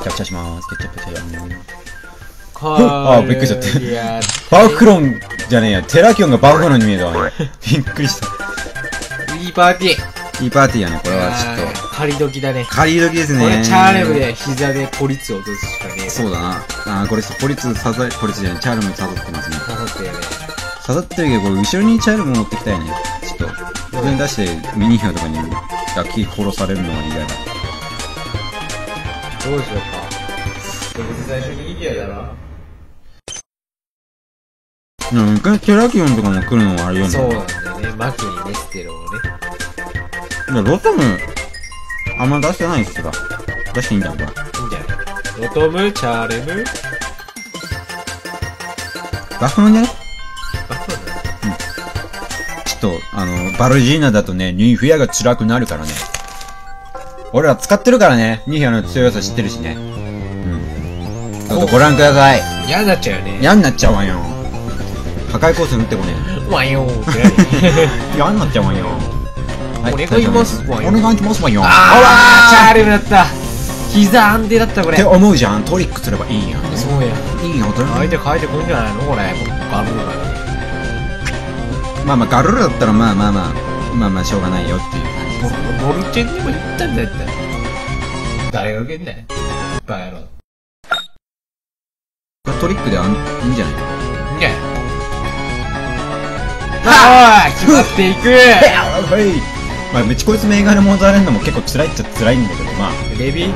ャプチャします。ケチャプチャあ、 びっくりしちゃった。バウクロンじゃねえや。テラキオンがバウクロンに見えたわ。びっくりした。 いいパーティー。 いいパーティーやね、これはちょっと。 仮時だね。 仮時ですね。 これチャーレムで膝でポリツを落とすしかねえ。 そうだな。これポリツじゃない、チャーレム刺さってますね。 刺さってるね。 刺さってるけど、これ後ろにチャーレム持ってきたいね。ちょっと、上に出してミニヒョウとかに焼き殺されるのは嫌だ。 どうしようか。最初にイディアだな。 一回テラキオンとかも来るのはあれよね。 そうなんだよね。マキにね、ステロをね。 ロトム、あんま出してないっすが。出していいんだ、これ。いいんじゃない。ロトム、チャーレム。 バフなんじゃね？ バフなんだ。 ちょっと、バルジーナだとね、ニフィアが辛くなるからね。俺ら使ってるからね、ニフィアの強さ知ってるしね。ちょっとご覧ください。 嫌になっちゃうよね。 嫌になっちゃうわよ。破壊コース打ってこねえ。わよーって。 嫌になっちゃうわよ。 お願いしますわよ。 お願いしますわよ。 あらー、チャーレムだった。膝安定だったこれ。 って思うじゃん。トリックすればいいやん。 そうや。 いいよ、 相手変えてくんじゃないのこれ。ガルルだよ。 まあガルルだったらまあしょうがないよっていう感じ。 ボルチェンにも言ったんだよって。誰が受けんだよ。バカ野郎。 トリックでいいんじゃないか。 いいんじゃないはぁ決まっていくはい。まあ、めっちゃこいつメガネ持たれるのも結構辛いっちゃ辛いんだけど、まあ。 レビ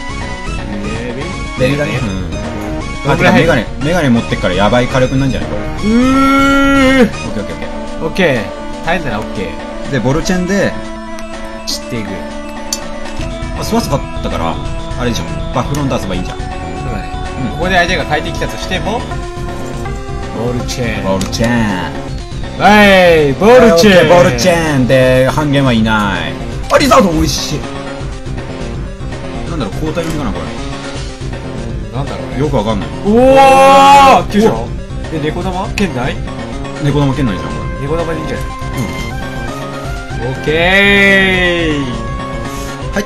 だね。メガネ持ってっからやばい火力なんじゃないこれ。オッケー。 オッケー。大変だな、オッケー。で、ボルチェンで、 散っていく。 スワスだったから、あれでしょ。バフロン出せばいいんじゃん。そうだね。ここで相手が変えてきたとしても、ボルチェン。 ボルチェン。 はい、ボルチェン。 ボルチェンで半減はいない。あ、リザード美味しい。なんだろう、交代かなこれ。 なんだろうね。 よくわかんない。 おー救助で、猫玉圏内猫玉圏内じゃん、これ。 猫玉でいいんじゃないオッケーはい、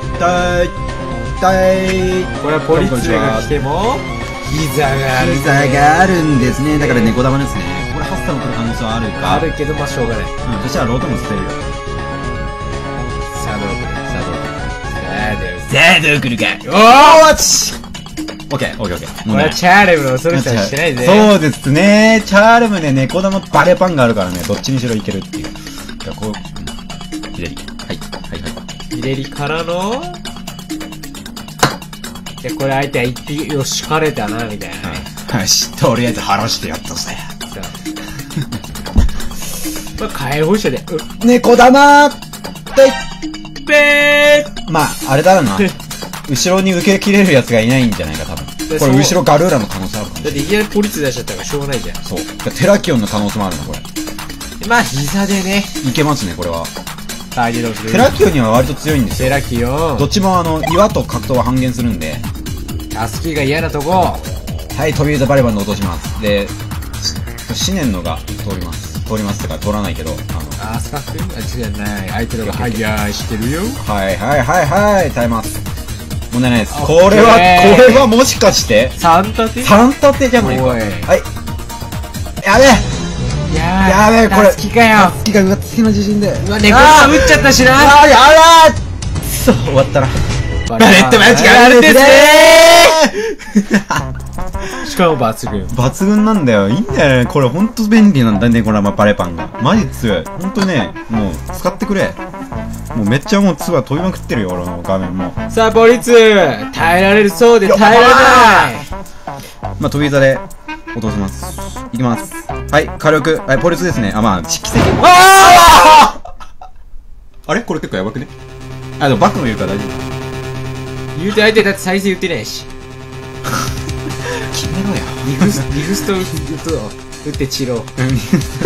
これはポリツェが来ても、膝がある。 膝があるんですね。だから猫玉ですね。これハッサム来る可能性はあるか。 あるけど、まあしょうがない。 そしたらロートも捨てるよ。 さあ、どう来るさあ、どう来るか。 おーちオッケー。 これはチャーレムの恐ろしさはしてないぜ。 そうですね。チャーレムで猫玉バレパンがあるからね、どっちにしろいけるっていう。じゃあ、こう、左。はい。 左からの、で、これ相手は一匹、よし、枯れたな、みたいな。 よし、とりあえず晴らしてやったぜ。 まあ、火炎放射で、 猫玉ぺーまあ、あれだろうな。後ろに受け切れるやつがいないんじゃないか、多分。これ後ろガルーラの可能性あるかも。 だっていきなりポリツ出しちゃったからしょうがないじゃん。 そう。テラキオンの可能性もあるな、これ。 まあ、膝でね。 いけますね、これは。 テラキオンには割と強いんですよ。 テラキオン。 どっちも岩と格闘は半減するんで。 タスキが嫌なとこ。 はい、飛び板バレバンで落とします。で、シネンのが通ります。通りますってか通らないけど。 スカッフ違うない。相手のが早いしてるよ。 はい、耐えます。問題ないです。これはもしかして 3立てじゃないか。はい。やべえ、これ。 タスキかよ。 タスキが上付きの自信で。 うわ、猫が打っちゃったしな。 やだそう、終わったな。 バレットマッチがあるんですねしかも抜群。 抜群なんだよ。いいんだよね。これほんと便利なんだね、これバレパンが。マジ強い。ほんとね、もう使ってくれ。もうめっちゃもうツアー飛びまくってるよ、俺の画面も。 さあ、ポリツ耐えられるそうで耐えられない。 まあ、飛び板で落とします。いきます。はい、火力。はい、ポリツですね。まあ、奇跡。あれこれ結構やばくね。でもバックもいるから大丈夫。 言うて相手だって再生言ってないし。 決めろよ。 リフスト打ってチロ。これね、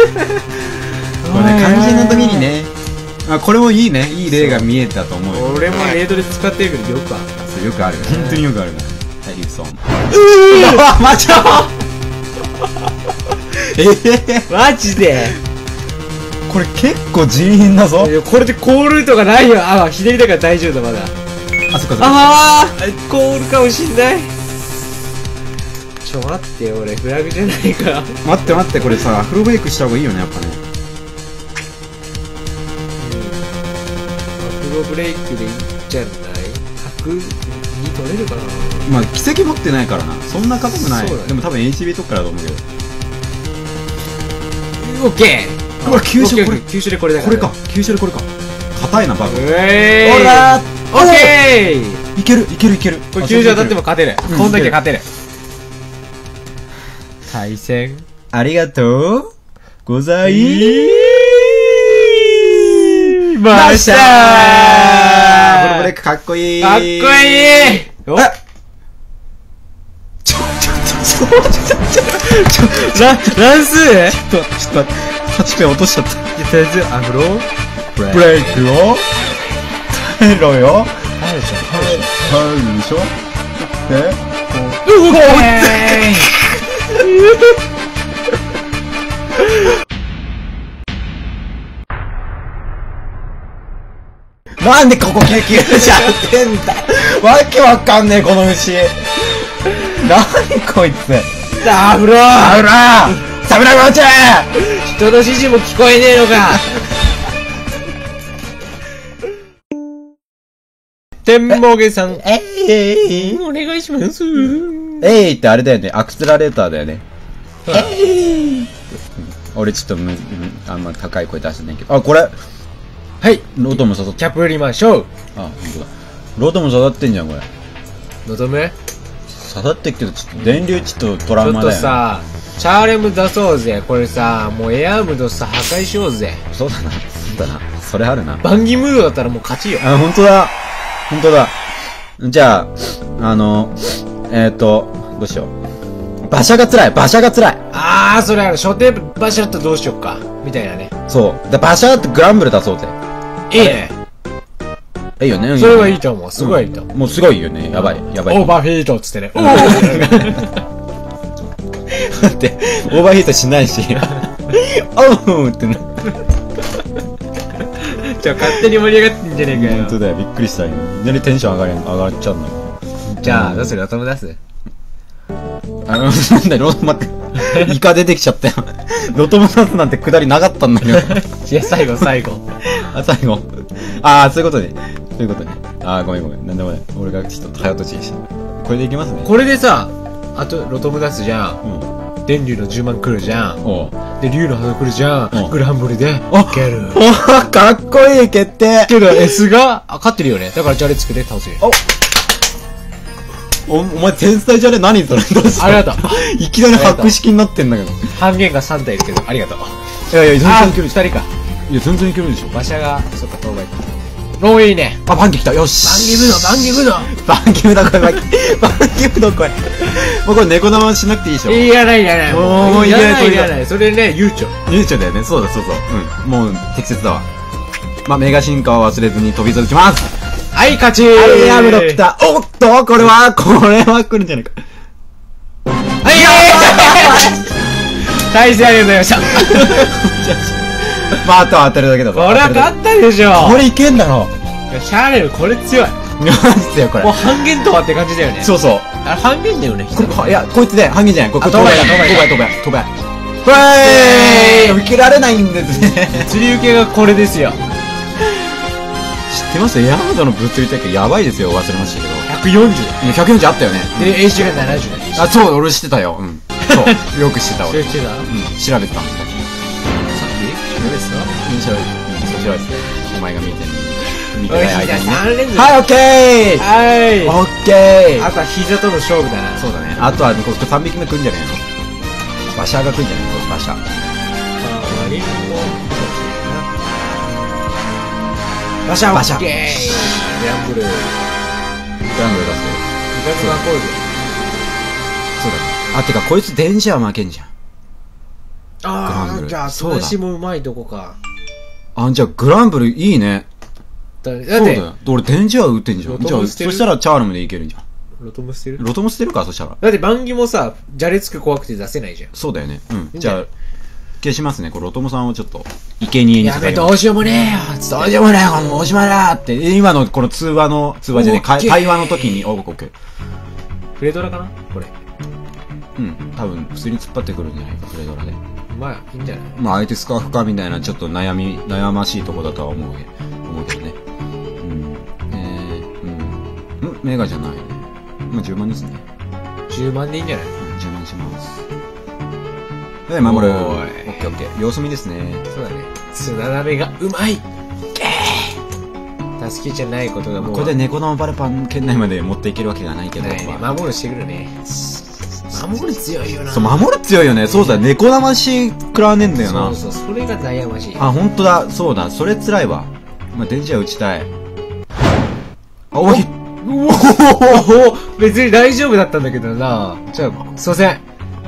肝心の時にね。これもいいね。いい例が見えたと思うよ。 俺もレードで使ってるけどよくある。 そう、よくある。本当によくあるな。はい、リフソン。 マジマジでこれ結構人員だぞ。 これでコールとかないよ。左だから大丈夫だ、まだ。 そっかそっか。 コールかもしんない。 ちょ待って、俺フラグじゃないか。 待って待って、これさ、アフロブレイクした方がいいよね、やっぱね。 アフロブレイクでいいんじゃない？100に取れるかな。 まあ、奇跡持ってないからな。そんな硬くない。 そうだねでも多分 HB とかだと思うけど。 オッケー。 うわ、急所これ。 急所でこれだかこれか。急所でこれか。硬いな、バグ。 ほらー、オッケー。 いける、いける、いける。 これ急所当たっても勝てる。 うんこんだけ勝てる。対戦。 ありがとうございましたー。 ブルブレイクかっこいい。 かっこいい。おあ乱数？ ちょっと待って。8ペン落としちゃった。 とりあえずアフロブレイクを耐えろよ。 耐えるでしょ。 耐えるでしょ。で、なんでここ救急車ってんだ。わけわかんねえこの牛。何こいつ。 アフロあらサムライマンチェ人の指示も聞こえねえのか。天もげさん。お願いします。 えいってあれだよね。アクセラレーターだよね。俺ちょっとあんま高い声出してないけど。あ、これはい。 ロードも刺さって。 キャップ売りましょう。 あ、ほんとだ。ロードも刺さってんじゃん、これ。 望む？ 刺さってっけど、ちょっと電流ちょっとトラちょっウマだよ、ね。 とさ、チャーレム出そうぜ。これさ、もうエアームドさ破壊しようぜ。 そうだな。そうだな。それあるな。 バンギムードだったらもう勝ちよ。 あ、ほんとだ。ほんとだ。じゃあ、どうしよう。馬車が辛い。馬車が辛い。 あー、それある。初手馬車だったらどうしよっか。みたいなね。 そう。で、馬車だってグランブル出そうぜ。 いいね。 いいよね。 それはいいと思う。すごいいいと思う。 もうすごいよね。やばい。やばい。 オーバーフィートっつってね。 だって、オーバーヒートしないし。おうってな。 勝手に盛り上がってんじゃねえかよ。 ほんとだよ。びっくりしたよ。いきなりテンション上がっちゃうのよ。 じゃあ、どうする？ロトム出す？ なんだよ、待って。イカ出てきちゃったよ。ロトムダンスなんてくだりなかったんだけど。 いや、最後。 あ、最後。ああ、そういうことね。そういうことね。ああ、ごめん。なんでもない。俺がちょっと早とちりした。これでいきますね。 これでさ、あと、ロトム出すじゃん。 うん。 電流の10万来るじゃん。 おう。 で、竜の花来るじゃうんん。グランブルで、 あいける。 おかっこいい決定けど、S が、勝ってるよね。だから、ジャレつくで倒せる。 お前天才じゃね？何それ？どうした？ ありがとう。 いきなり白式になってんだけど。 半減が3体いるけど、ありがとう。 いやいや、全然いける 2人か。 いや、全然いけるでしょ。 馬車が、そっか、当倍。もういいね。 あ、バンギ来た。よし。 バンギムだ。 バンギムだ、これ。バンギムだ、これ。もうこれ猫玉しなくていいでしょ。 いらない。 もういらない。 いらないそれね、悠長。 ゆうちょだよね。そうだ。うん。もう、適切だわ。まあ、メガ進化を忘れずに飛び続きます。 はい、勝ちはい、アムロ来た。おっと、これは来るんじゃないか。 対戦ありがとうございました。 まあ、あとは当てるだけだぞ。 これは勝ったでしょ。 これいけんだろ。 シャーレル、これ強い。 マジだよ、これ。 もう半減とはって感じだよね。 そうそう。 あれ半減だよね。 いや、こいつで、半減じゃない。これ、 飛べ。 ほえーい受けられないんですね。 物流系がこれですよ。 知ってます？ヤードの物理体系やばいですよ。忘れましたけど。 140。 140あったよね。 で、AC が70だね。 あ、そう、俺知ってたよ。うん。そう。よく知ってた俺。 調べてた？ うん。調べてた。 さっき調べてた？ そう調べてた。お前が見てる。見ておい、 ない間にね。 3連続。 はい、オッケーはオッケーあとは膝との勝負だな。 そうだね。あとは、これ3匹目来んじゃねえの？馬車が来んじゃねえの？馬車。 馬車。 馬車。 ギャンブル。 グランブル出す。 イカズマコール。 そうだね。あ、てか、こいつ電車は負けんじゃん。グランブルじゃあ、 そうだ私もうまいとこか。 あ、じゃあ、グランブルいいね。 だっそうだて、 よ。俺、電磁波打ってんじゃん。 ロトじゃあ、 ム捨てるそしたらチャールムでいけるじゃん。 ロトム捨てる？ ロトム捨てるか、そしたら。 だって、バンギもさ、じゃれつく怖くて出せないじゃん。 そうだよね。うん。 いいんじゃないじゃあ、消しますね。これ、ロトムさんをちょっと、生贄にやべ、どうしようもねえよつってどうしようもないよ、もうおしまいだって。今のこの通話じゃねえ、 オッケー会話の時に、オッケー。 フレドラかなこれ。 うん、多分普通に突っ張ってくるんじゃないか、フレドラで。 まあ、いいんじゃない？ まあ、相手スカーフかみたいな、ちょっと悩ましいとこだとは思うけどね。メガじゃないね。まあ、10万ですね。 10万でいいんじゃない？ 10万します。はい、守る。オおーいッケーオッケー。様子見ですね。 そうだね。砂鍋がうまい。助けじゃないことがもう。 これで猫のバルパン圏内まで持っていけるわけがないけど。 ないね。守るしてくるね。守る強いよな。 そう、守る強いよね。そうだ、猫魂食らわねえんだよな。 そうそう、それが悩ましい。 あ、ほんとだ。そうだ。それ辛いわ。まあ、電磁は打ちたい。あ、おい。 別に大丈夫だったんだけどな。じゃあ、すいません。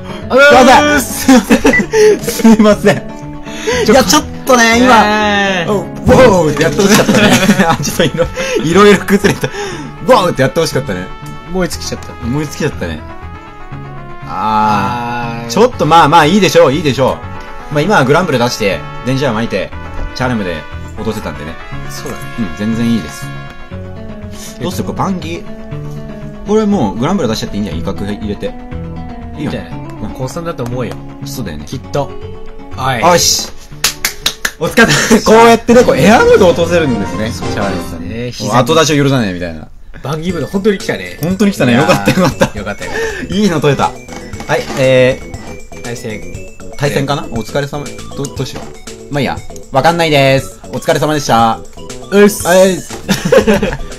すいません。いや、ちょっとね、今、ウォーってやってほしかったね。あ、ちょっといろいろ崩れた。ウォーってやってほしかったね。 燃え尽きちゃった。 思いつきちゃったね。ちょっとまあまあいいでしょう、いいでしょう。まあ今はグランブル出して、電磁波巻いて、チャーレムで落とせたんでね。 そうだね。 うん、全然いいです。どうするか、パンギ。これもうグランブル出しちゃっていいんじゃん、威嚇入れて。いいよね。 高3だと思うよ。 そうだよね。 きっと。はい。 よし。お疲れ様。こうやってね、こうエアムード落とせるんですね。チャーレムさんね。 後出しを許さないみたいな。 バンギームの本当に来たね。 本当に来たね。よかったよかった。 よかったよ。 いいの取れた。はい、対戦かな？お疲れ様。どうしよう。まあいいや。わかんないです。お疲れ様でした。 うっす。 はい。